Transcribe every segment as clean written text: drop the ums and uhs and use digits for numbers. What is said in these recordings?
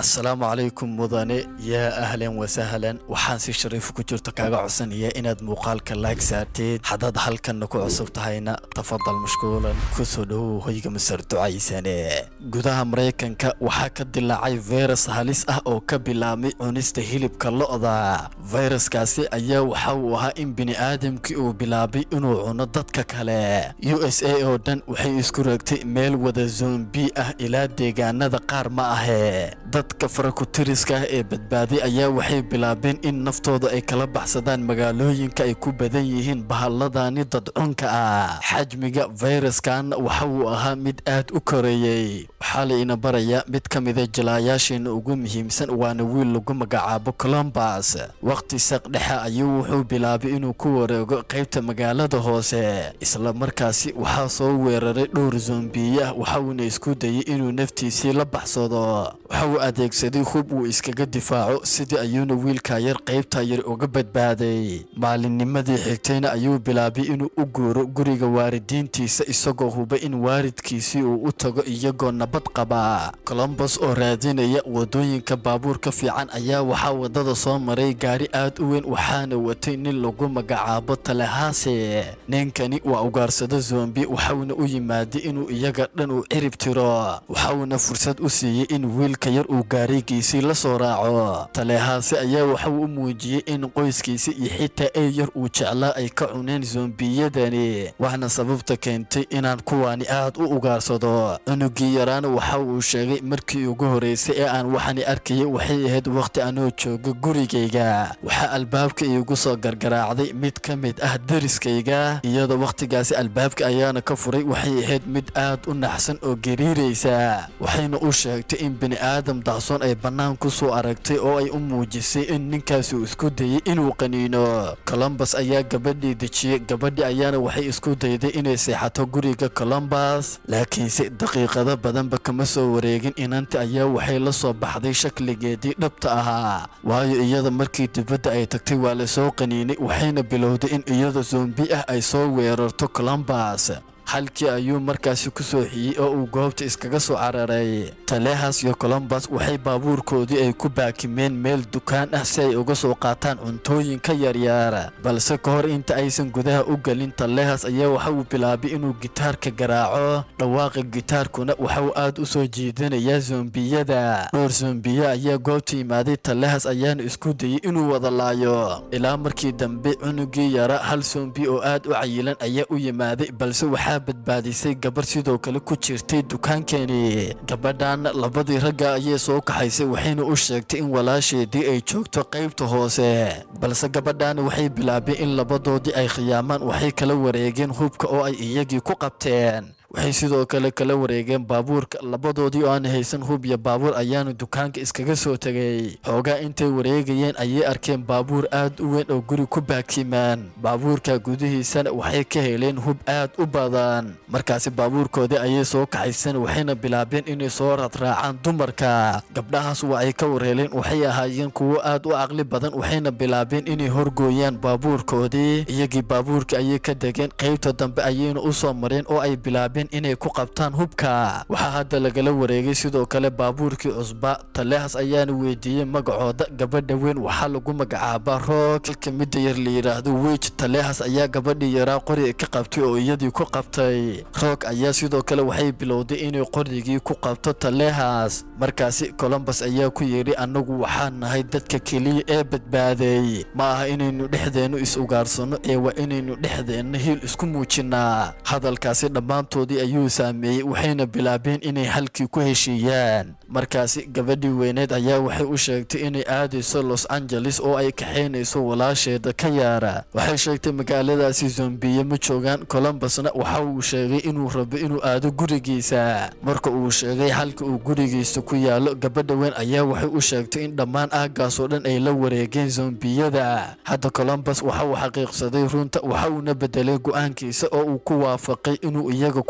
السلام عليكم مدني يا أهلا وسهلا وحان سي شريف كجرت كاغا عسانية إناد موقالك لايك سارتيد حداد حالكا نكو عصبتهاينا تفضل مشكولا كسودو هيغا مسردو عيساني قدها مريكانكا وحاكا دلاعي فيروس هاليس أو كبلامي عنيست هيلب كاللؤضا فيروس كاسي أيا وحاوها إن بني آدم كيو بلابي إنو عنددك كالا USA أو دان وحي اسكوركتي ميل ودا زومبي إلا ديغانا دا قار ما dadka farakutiriska ee badbaadi ayaa waxay bilaabeen in naftooda ay kala baxsadaan magaalooyinka ay ku badan yihiin bahalladani dadcunka ah xajmiga viruskan waxa uu ahaa mid aad u koreeyay waxa la ina baraya mid kamid ah jilaayaasheena ugu muhiimsan waana wiil lagu magacaabo Columbus waqti saqdhexa ayuu wuxuu bilaabay inuu ku wareego qaybta magaalada hoose isla markaasi waxa soo weeraray dhowr zombiya waxa uu isku dayay inuu naftiisa la baxsado waxa adeegsaday hub uu iskaga difaaco sidii ayuuna wiilka yar qaybta yar uga badbaaday maalinnimadii xigtayna ayuu bilaabay inuu u guuro guriga waalidiintiisa isagoo huba in waalidkiisii uu u tago iyagoo nabad qaba Columbus oo raadinaya wadooyinka baabuurka fiican ayaa waxa wadada soo maray gaari aad u weyn waxaana watay nin lagu magacaabo Tallahassee ninkani waa ugaarsada zombie waxauna u yimaaday inuu iyaga dhan u cirib tiro waxauna fursad u siiyay in wiilka yar uu gaarigiisii la soo raaco Tallahassee ayaa waxa uu muujiyay in qoyskiisa iyo xitaa ay yar uu jeclaa ay ka cuneen zombiyadani waxna sababta keentay inaan kuwaani aad u ugaarsado unugii yaraana waxa uu sheegay markii ugu horeysay ee aan waxani arkayay waxay ahayd waqti aanoo joogo gurigayga waxa albaabka iigu soo gargaraacday mid ka mid ah dariskayga iyadoo waqtigaasi albaabka ayaana ka furay waxay ahayd mid aad u naxsan oo gariiraysa waxayna u sheegtay in bini aadam dahsoon ay bannaan ku soo aragtay oo ay u muujisay in ninkaasi uu isku dayay inuu qaniino Columbus ayaa gabadhii dejiyay gabadhii ayaana waxay isku dayday inay seexato guriga Columbus laakiinse daqiiqado badanba kama soo wareegin inanta ayaa waxay la soo baxday shakligeedii dhabta ahaa waayo iyada markii dibadda ay tagtay waa la soo qaniinay waxayna bilowday in iyada zombie ah ay soo weerarto Columbus halkii ayuu markaasi ku soo xiyay oo uu goobta iskaga soo cararay Tallahassee iyo Columbus waxay baabuurkoodii ay ku baakimeen meel dukaan ah si ay uga soo qaataan cuntooyinka yaryar balse ka hor inta aysan gudaha u galin Tallahassee ayaa waxa uu bilaabay inuu gitaarka garaaco dhawaaqa gitaarkuna waxa uu aad u soo jiidanayaa zombiyada dhowr zombiya ayaa goobta yimaaday Tallahassee ayaana isku dayay inuu wada laayo ilaa markii dambe cunugii yara hal zombie oo aad u cayilan ayaa u yimaaday balse waxa badbaadisay gabar sidoo kale ku jirtay dukaankeeni gabadhan labadii ragga ayay soo kaxaysay waxayna u sheegtay in walaasheedii ay joogto qaybta hoose balse gabadhan waxay bilaabeen in labadoodii ay khiyaamaan waxay kala wareegeen hubka oo ay iyagii ku qabteen waxay sidoo kale kala wareegeen baabuurka labadoodii oo aan haysan hub iyo baabuur ayaana dukaanka iskaga soo tagay xoogaa intay wareegayeen ayay arkeen baabuur aad u weyn oo guri ku baakimaan baabuurka gudihiisana waxay ka heleen hub aad u badan markaasi baabuurkoodii ayay soo kaxaysan waxayna bilaabeen inay soo radraacaan dumarka gabdhahaas waa ay ka wareeleen waxay ahaayeen kuwo aad u caqli badan waxayna bilaabeen inay horgooyaan baabuurkoodii iyagii baabuurka ayay ka degeen qaybta dambe ayayna u soo mareen oo ay bilaabeen inay ku qabtaan hubka waxa hadda lagala wareegay sidoo kale baabuurkii cusba Tallahassee ayaana weydiiyay magacooda gabadha weyn waxa lagu magacaabaa Rock halka mid yar la yiraahdo Wedge Tallahassee ayaa gabadhii yaraa qori ka qabtay oo iyadii ku qabtay Rock ayaa sidoo kale waxay bilowday inay qorigii ku qabto Tallahassee markaasi Columbus ayaa ku yiri anagu waxaan nahay dadka kaliya ee badbaaday ma aha inaynu dhexdeenu is ugaarsano ee waa inaynu dhexdeena hiil isku muujinaa hadalkaasi dhammaantood ayuu saameeyay waxayna bilaabeen inay halkii ku heshiiyaan markaasi gabadhii weyneed ayaa waxay u sheegtay inay aadayso Los Angeles oo ay kaxeynayso walaasheeda ka yaara waxay sheegtay magaaladaasi zombiye ma joogaan Columbusna waxa uu sheegay inuu rabo inuu aado gurigiisa marka uu sheegay halka uu gurigiisa ku yaalo gabadha weyn ayaa waxay u sheegtay in dhammaan aagaas oo dhan ay la wareegeen zombiyada hadda Columbus waxa uu xaqiiqsaday runta waxa uu na bedelay go'aankiisa oo uu ku waafaqay inuu iyaga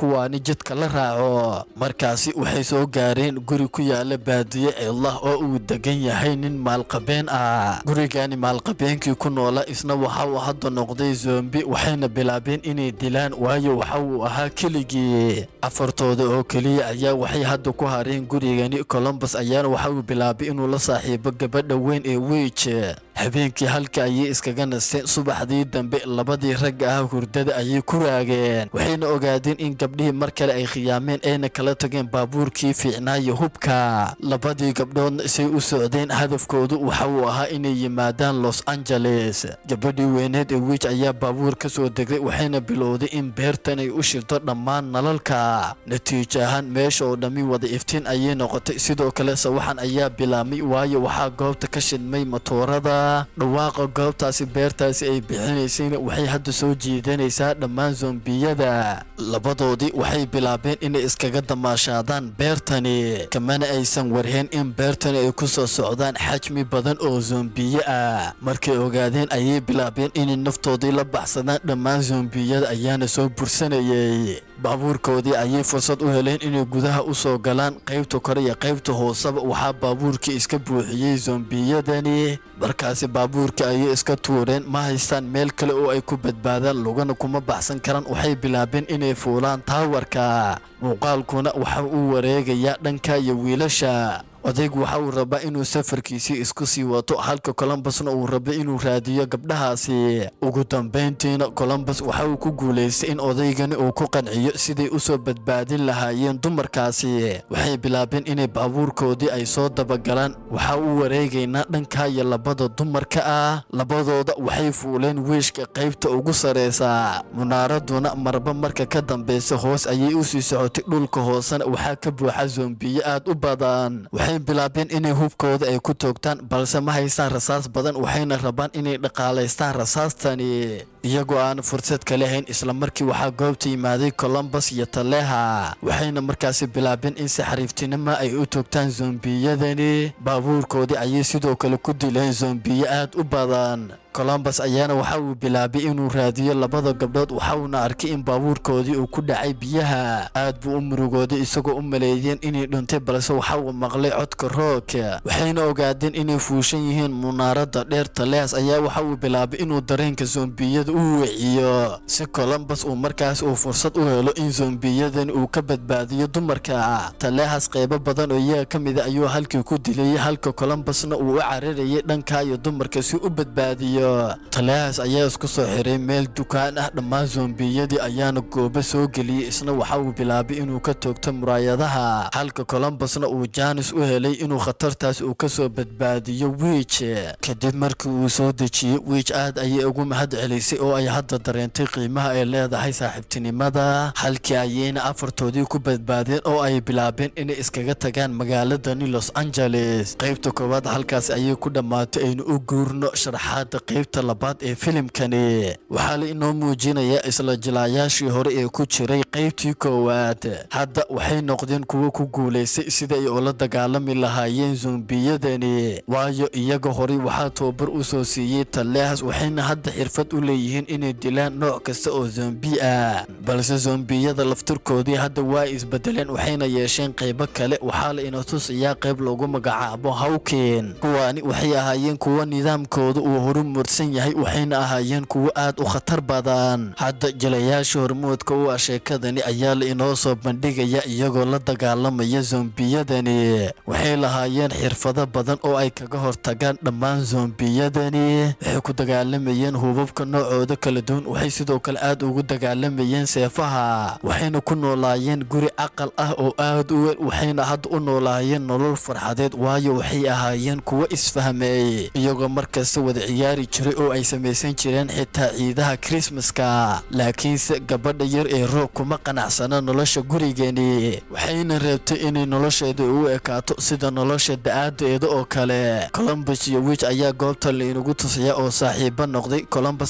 kuwaani jidka la raaco. Markaasi waxay soo gaareen guri ku yaala baadiye cidlah oo uu degan yahay nin maalqabeen ah. gurigani maalqabeenkii ku noola isna waxa uu hadda noqday zombi, waxayna bilaabeen inay dilaan waayo waxa uu ahaa keligii. afartooda oo keliya ayaa waxay hadda ku hareen gurigani. Columbus ayaana waxa uu bilaabay inuu la saaxiibo gabadha weyn ee Witch. habeenkii halka ayay iskaga nasteen. subaxdii dambe labadii ragga ah hurdada ayay ku raageen, waxayna ogaadeen in gabdhihii mar kale ay khiyaameen ayna kala tageen baabuurkii fiicnaayo hubka. labadii gabdhoodna isay u socdeen hadafkoodu waxa uu ahaa inay yimaadaan Los Angeles. gabadhii weyneed ee Witch ayaa baabuur ka soo degday, waxayna bilowday in beertan ay u shirto dhammaan nalalka. natiijo ahaan meesha oo dhammi wada iftiin ayay noqotay. sidoo kale sawaxan ayaa bilaabmay waayo waxaa goobta ka shidmay matoorada. dhawaaqa goobtaasi beertaasi ay bixinaysayna waxay hadda soo jiidanaysaa dhammaan zombiyada. labadoodii waxay bilaabeen inay iskaga damaashaadaan beertani, kamana aysan warheen in beertani ay ku soo socdaan xajmi badan oo zombiye ah. markay ogaadeen ayay bilaabeen inay naftoodii la baxsadaan. dhammaan zombiyada ayaana soo bursanayay. baabuurkoodii ayay fursad u heleen inay gudaha u soo galaan. qaybta kore iyo qaybta hooseba waxaa baabuurkii iska buuxiyey zombiyadani. markaasi baabuurka ayay iska tuureen, ma haystaan meel kale oo ay ku badbaadaan, lugana kuma baxsan karaan. waxay bilaabeen inay fuulaan taawarka. muuqaalkuna waxa uu wareegayaa dhanka iyo wiilasha. odaygu waxa uu rabaa inuu safarkiisii isku sii wato, halka Columbusna uu rabo inuu raadiyo gabdhahaasi. ugu dambeyntiina Columbus waxa uu ku guulaystay in odaygani uu ku qanciyo siday u soo badbaadin lahaayeen dumarkaasi. waxay bilaabeen inay baabuurkoodii ay soo dabagalaan. waxa uu wareegaynaa dhanka iyo labada dumarka ah. labadooda waxay fuuleen wiishka qaybta ugu sareysa. munaaraduna marba marka ka dambeysa hoos ayay u sii socotay. dhulka hoosena waxaa ka buuxa zombiye aad u badan. waxay bilaabeen inay hubkooda ay ku toogtaan, balse ma haystaan rasaas badan, waxayna rabaan inay dhaqaalaystaan rasaastani iyagoo aan fursad kale hayn. isla markii waxaa goobta yimaaday Columbus iyo Taleha, waxayna markaasi bilaabeen in si xariiftinimo ay u toogtaan zombiyadani. baabuurkoodii ayay sidoo kale ku dileen zombiye aad u badan. Columbus ayaana waxa uu bilaabay inuu raadiyo labada gabdhood. waxa uuna arkay in baabuurkoodii uu ku dhacay biyaha. aad buu u murugooday isagoo u maleeyeen inay dhuntay, balse waxa uu maqlay codka roog. waxayna ogaadeen inay fuushan yihiin munaarada dheer. Taleas ayaa waxa uu bilaabay inuu dareenka zombiyada u wiciyo si Columbus uu markaas uu fursad u helo in zombiyadan uu ka badbaadiyo dumarka. Taleas qaybo badan oo iyaga ka mid ah ayuu halkii ku dilay, halka Columbusna uu u cararayay dhanka iyo dumarka si u badbaadiyo. Taleas ayaa isku soo xiray meel dukaan ah. dhammaan zombiyadii ayaana goobo soo geliyay. isna waxa uu bilaabay inuu ka toogto muraayadaha, halka Columbusna uu jaanis u helay inuu khatartaas uu ka soo badbaadiyo Witch. kadib markii uu soo dejiyay Witch aad ayay ugu mahad celisay oo ay hadda dareentay qiimaha ay leedahay saaxiibtinimada. halkii ayayna afartoodii ku badbaadeen oo ay bilaabeen inay iskaga tagaan magaaladani Los Angeles. qaybta koowaad halkaas ayay ku dhammaatay. aynu u guurno sharaxaada qaybta labaad ee filimkani. waxaa la inoo muujinayaa isla jilaayaashii hore ee ku jiray qaybtii koowaad. hadda waxay noqdeen kuwo ku guulaystay sida ay ula dagaalami lahaayeen zombiyadani, waayo iyaga horey waxaa tababar u soo siiyey Taleas. waxayna hadda xirfad u leeyihiin inay dilaan nooc kasta oo zombi ah. balse zombiyada laftirkoodii hadda waa isbedeleen, waxayna yeesheen qaybo kale. waxaa la inoo tusayaa qayb loogu magacaabo Hawken. kuwaani waxay ahaayeen kuwo nidaamkooda uu horumursan yahay, waxayna ahaayeen kuwo aad u khatar badan. hadda jilayaasha hormuudka u ah sheekadani ayaa la inoo soo bandhigaya iyagoo la dagaalamaya zombiyadani. waxay lahaayeen xirfado badan oo ay kaga hortagaan dhammaan zombiyadani. waxay ku dagaalamayeen hubabka noocooda kala duwan. waxay sidoo kale aad ugu dagaalamayeen seefaha. waxayna ku noolaayeen guri aqal ah oo aad u weyn. waxayna hadda u noolaayeen nolol farxadeed, waayo waxay ahaayeen kuwo isfahmay iyagoo markasta wada ciyaari jiray oo ay samaysan jireen xitaa ciidaha Christmaska. laakiinse gabadha yar ee Roog kuma qanacsana nolosha gurigani, waxayna reebtay inay nolosheeda u ekaato sida nolosha da'aadeeda oo kale. Columbus iyo Witch ayaa goobta la inagu tusaya oo saaxiibo noqday. Columbus ayaana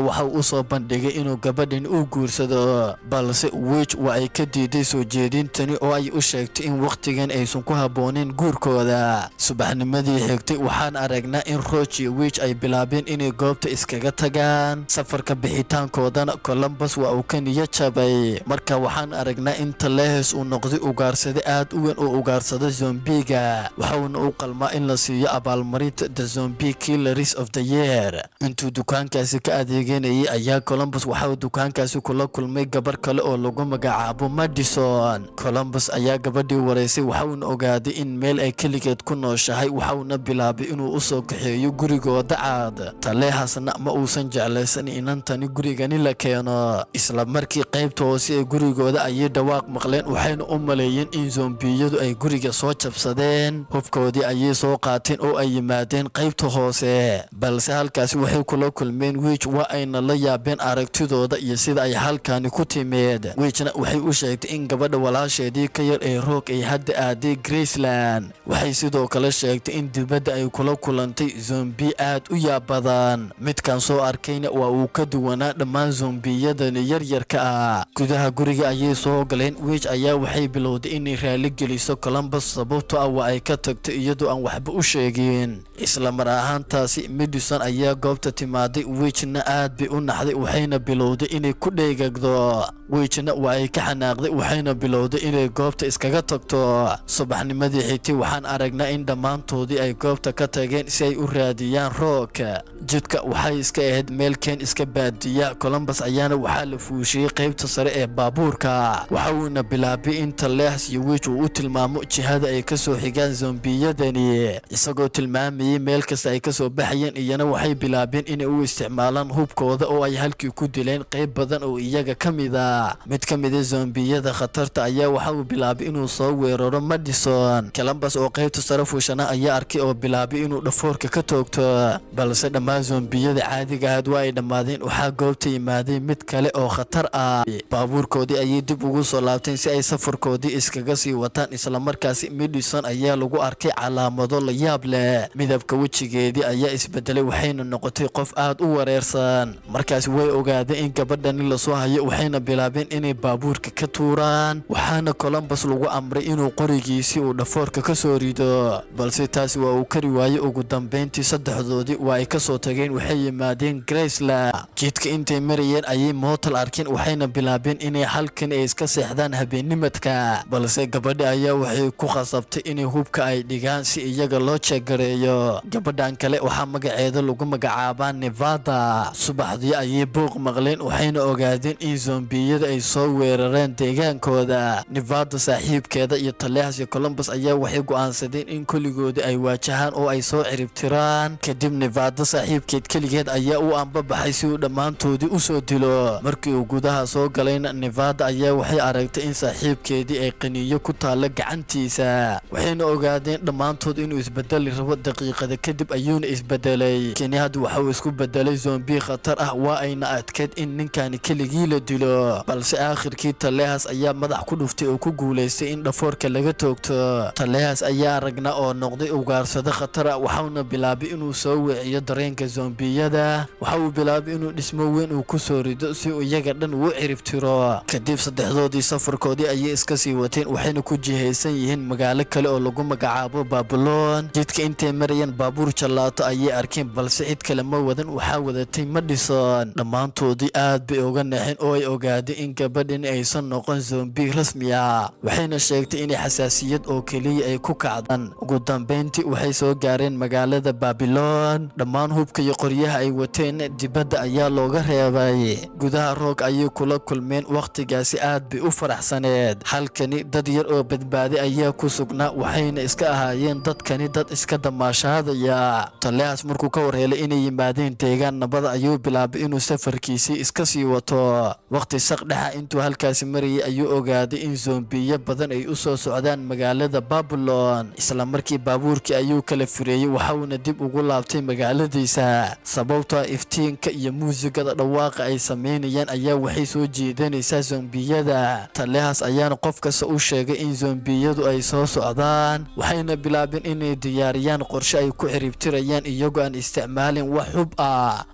waxa uu soo bandhigay inuu gabadhan u guursado balse Witch waa ay ka diiday soo jeedintani oo ay u sheegtay in waqtigan aysan ku habboonin guurkooda. subaxnimadii xigtay waxaan aragnaa in Roach iyo Witch ay bilaabeen inay goobta iskaga tagaan. safarka bixitaankoodana Columbus waa uu ka niyad jabay. marka waxaan aragnaa in Talehes uu noqday ugaarsade aad u weyn oo ugaarsada zombiga, waxauna u qalmaa in la siiyo abaalmarinta The Zombie Killers of the Year. intuu dukaankaasi ka adeeganayay ayaa Columbus waxa uu dukaankaasi kula kulmay gabar kale oo lagu magacaabo Madison. Columbus ayaa gabadhii wareysay waxauna ogaaday in meel ay keligeed ku nooshahay, waxauna bilaabay inuu u soo kaxeeyo gurigooda cad. Talehasna ma uusan jeclaysan inantani gurigani la keeno. isla markii qaybta hoose ee gurigooda ayay dhawaaq maqleen, waxayna u maleeyeen in zombiyadu ay guriga soo jabsadeen. hubkoodii ayay soo qaateen oo ay yimaadeen qaybta hoose, balse halkaasi waxay kula kulmeen Witch waa ayna la yaabeen aragtidooda iyo sida ay halkaani ku timid. Witchna waxay u sheegtay in gabadha walaasheedii ka yar ee Rock ay hadda aaday Graceland. waxay sidoo kale sheegtay in dibadda ay kula kulantay zombi aad u yaab badan. midkan soo arkayna waa uu ka duwanaa dhammaan zombiyadani yaryarka ah. gudaha guriga ayay soo galeen. Witch ayaa waxay bilowday inay raali geliso Columbus sababtoo ah waa ay ka tagtay iyadoo aan waxba u sheegin. isla mar ahaantaasi Madison ayaa goobta timaaday. Witchna aad bay u naxday, waxayna bilowday inay ku dheegagdo. Witchna waa ay ka xanaaqday, waxayna bilowday inay goobta iskaga tagto. subaxnimadii xigtay waxaan aragnaa in dhammaantoodii ay goobta ka tageen si ay u raadiyaan Rock. jidka waxay iska ahayd meel keen iska baadiya. Columbus ayaana waxaa la fuushiyey qaybta sare ee baabuurka, waxauna bilaabay in Talehes iyo Witch uu u tilmaamo jihada ay ka soo xigaan zombiyadani, isagoo tilmaamayay meel kasta ay ka soo baxayeen. iyana waxay bilaabeen inay u isticmaalaan hubkooda oo ay halkii ku dileen qayb badan oo iyaga ka mid ah. mid ka mid ah zombiyada khatarta ayaa waxa uu bilaabay inuu soo weeraro Madison. Columbus oo qaybta sare fuushana ayaa arkay oo bilaabay inuu dhafoorka ka toogto, balse dhammaan zombiyada caadiga ahayd waa ay dhammaadeen. waxaa goobta yimaaday mid kale oo khatar ah. baabuurkoodii ayay dib ugu soo laabteen si ay safarkoodii iskaga sii wataan. isla markaasi Madison ayaa lagu arkay calaamado la yaab leh. midabka wejigeedii ayaa isbedelay, waxayna noqotay qof aad u wareersan. markaas way ogaadeen in gabadhani la soo hayo, waxayna bilaabeen inay baabuurka ka tuuraan. waxaana Columbus lagu amray inuu qorigiisii uu dhafoorka ka soo rido, balse taasi waa uu kari waayey. ugu dambeyntii saddexdoodii waa ay ka soo tageen, waxay yimaadeen Graceland. jidka intay marayeen ayay mootal arkeen, waxayna bilaabeen inay halkan ay iska seexdaan habeennimadka. balse gabadha ayaa waxay ku khasabtay inay hubka ay dhigaan si iyaga loo jeegareeyo. gabadhan kale waxaa magaceeda lagu magacaabaa Nevada. subaxdii ayay buuq maqleen, waxayna ogaadeen in zombiyada ay soo weerareen deegaankooda. Nevada saaxiibkeeda iyo Talehes iyo Columbus ayaa waxay go'aansadeen in kulligoodii ay waajahaan oo ay soo ciribtiraan. kadib Nevada saaxiibkeed keligeed ayaa u anbabaxay si uu dhammaantoodii u soo dilo. markii uu gudaha soo galayna Nevada ayaa waxay aragtay in saaxiibkeedii ay qaniyo ku taalla gacantiisa, waxayna ogaadeen dhammaantood inuu isbedeli rabo. daqiiqada kadib ayuuna isbedelay. kani hadda waxa uu isku bedelay zombi khatar ah. waa ayna adkeed in ninkani keligii la dilo, balse aakhirkii Talehes ayaa madax ku dhuftay oo ku guulaystay in dhafoorka laga toogto. Talehes ayaa aragnaa oo noqday ugaarsado khatar ah, waxauna bilaabay inuu soo weeciyo dareenka zombiyada. waxa uu bilaabay inuu dhismo weyn uu ku soo rido si uu iyaga dhan u ciribtiro. kadib saddexdoodii safarkoodii ayay iska sii wateen, waxayna ku jihaysan yihiin magaalo kale oo lagu magacaabo Babylon. jidka intay marayeen baabuur jallaato ayay arkeen, balse cid kale ma wadan, waxaa wadatay Madison. dhammaantoodii aad bay uga naxeen oo ay ogaadeen in gabadhani aysan noqon zombi rasmi ah, waxayna sheegtay inay xasaasiyad oo keliya ay ku kacdaan. ugu dambeyntii waxay soo gaareen magaalada Babylon. dhammaan hubka iyo qoryaha ay wateen dibadda ayaa looga reebay. gudaha Rock ayay kula kulmeen. waqtigaasi aad bay u faraxsaneed. halkani dad yar oo badbaaday ayaa ku sugnaa, waxayna iska ahaayeen dadkani dad iska damaashaadaya. Talehes markuu ka warhelay inay yimaadeen deegaan nabada ayuu bilaabay inuu safarkiisii iska sii wato. waqti saqdhexa intuu halkaasi marayay ayuu ogaaday in zombiyo badan ay u soo socdaan magaalada Babylon. isla markii baabuurkii ayuu kala fureeyey, waxauna dib ugu laabtay magaaladiisa. sababtoo iftiinka iyo muusigada dhawaaqa ay sameynayaan ayaa waxay soo jeedanaysaa zombiyada. Talehes ayaana qof kasta u sheegay in zombiyadu ay soo socdaan, waxayna bilaabeen inay diyaariyaan qorshe ay ku ciribtirayaan iyagoo aan isticmaalin wax hub ah. waxa uu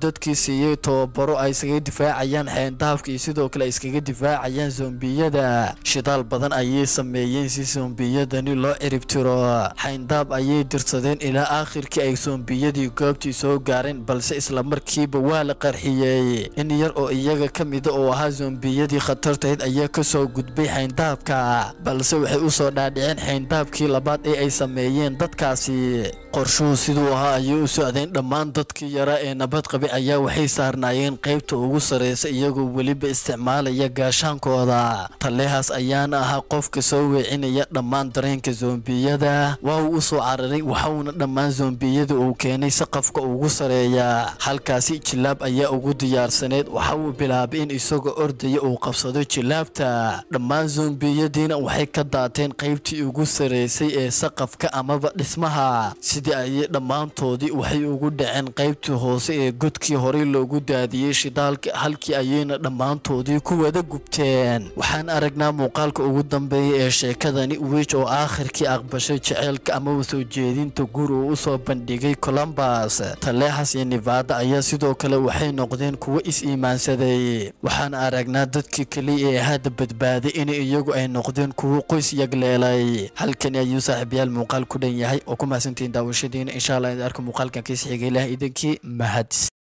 dadkii siiyey tababaro ay iskaga difaacayaan xeyndaabka iyo sidoo kale ay iskaga difaacayaan zombiyada. shidaal badan ayay sameeyeen si zombiyadani loo ciribtiro. xeyndaab ayay dirsadeen ilaa aakhirkii ay zombiyadii goobtii soo gaareen, balse isla markiiba waa la qarxiyey. in yar oo iyaga ka mida oo ahaa zombiyadii khatartayd ayaa ka soo gudbay xeyndaabka, balse waxay u soo dhaadhiceen xeyndaabkii labaad ee ay sameeyeen dadkaasi. qorshuhu siduu ahaa ayay u socdeen. dhammaan dadkii yaraa ee nabad qabay ayaa waxay saarnaayeen qaybta ugu sarreysa iyagoo weliba isticmaalaya gaashaankooda. taleehaas ayaana ahaa qofka soo weecinaya dhammaan dareenka zombiyada. waa uu u soo cararay waxauna dhammaan zombiyada uu keenay saqafka ugu sareeya. halkaasi jilaab ayaa ugu diyaarsaneed. waxa uu bilaabay in isagoo ordaya uu qabsado jilaabta. dhammaan zombiyadiina waxay ka daateen qaybtii ugu sareysay ee saqafka amaba dhismaha. sidii ayay dhammaantoodii waxay ugu dhaceen qaybtii hoose ee godkii horey loogu daadiyey shidaalka. halkii ayayna dhammaantoodii ku wada gubteen. waxaan aragnaa muuqaalka ugu dambeeya ee sheekadani wej oo aakhirkii aqbashay jeceylka amaba soo jeedinta guur uu u soo bandhigay Columbus. taleexas iyo Nevada ayaa sidoo kale waxay noqdeen kuwo is-iimaansaday. waxaan aragnaa dadkii kaliya ee hadda badbaaday in iyagu ay noqdeen kuwo qoys yagleelay. halkani ayuu saaxiibayaal muuqaal ku dhan yahay oo ku mahadsantiin daawashadiina. insha Allah idin arko muuqaalkan kiis xigay ilaah idinkii mahad.